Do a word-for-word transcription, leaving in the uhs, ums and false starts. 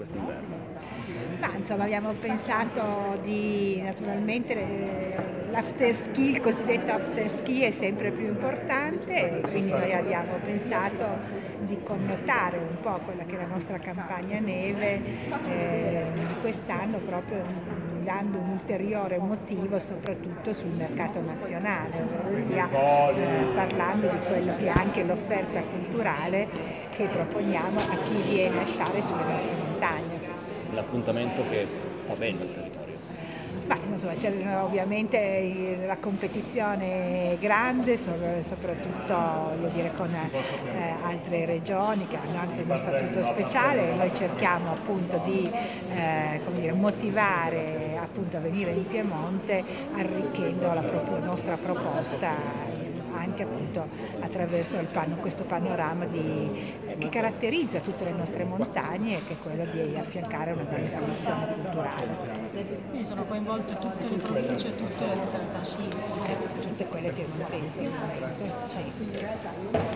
quest'inverno? Ma insomma abbiamo pensato di, naturalmente eh, l'after ski, il cosiddetto after ski è sempre più importante e quindi noi abbiamo pensato di connotare un po' quella che è la nostra campagna neve eh, di quest'anno, proprio dando un ulteriore motivo soprattutto sul mercato nazionale, ossia eh, parlando di quello che è anche l'offerta culturale che proponiamo a chi viene a sciare sulle nostre montagne. L'appuntamento che fa bene al territorio. Ma, insomma, c'è ovviamente la competizione grande, soprattutto io dire, con eh, altre regioni che hanno anche uno statuto speciale. Noi cerchiamo appunto di eh, come dire, motivare appunto a venire in Piemonte arricchendo la propria, nostra proposta anche appunto attraverso il pan, questo panorama di, eh, che caratterizza tutte le nostre montagne e che è quello di affiancare una grande tradizione culturale. Quindi sono coinvolte tutte le province e tutte le località sciistiche. Tutte quelle piemontesi, sì.